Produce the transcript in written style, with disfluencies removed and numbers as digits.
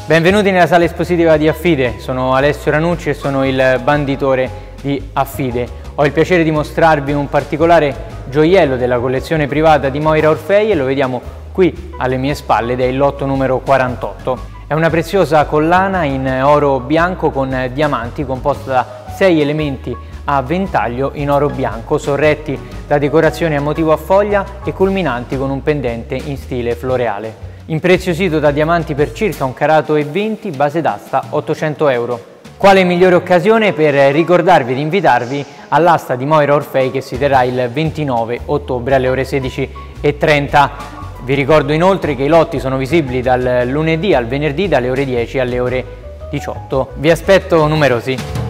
Benvenuti nella sala espositiva di Affide, sono Alessio Ranucci e sono il banditore di Affide. Ho il piacere di mostrarvi un particolare gioiello della collezione privata di Moira Orfei e lo vediamo qui alle mie spalle ed è il lotto numero 48. È una preziosa collana in oro bianco con diamanti composta da 6 elementi a ventaglio in oro bianco sorretti da decorazioni a motivo a foglia e culminanti con un pendente in stile floreale. Impreziosito da diamanti per circa 1,20 carat, base d'asta 800 euro. Quale migliore occasione per ricordarvi ed invitarvi all'asta di Moira Orfei che si terrà il 29 ottobre alle ore 16:30. Vi ricordo inoltre che i lotti sono visibili dal lunedì al venerdì dalle ore 10 alle ore 18. Vi aspetto numerosi.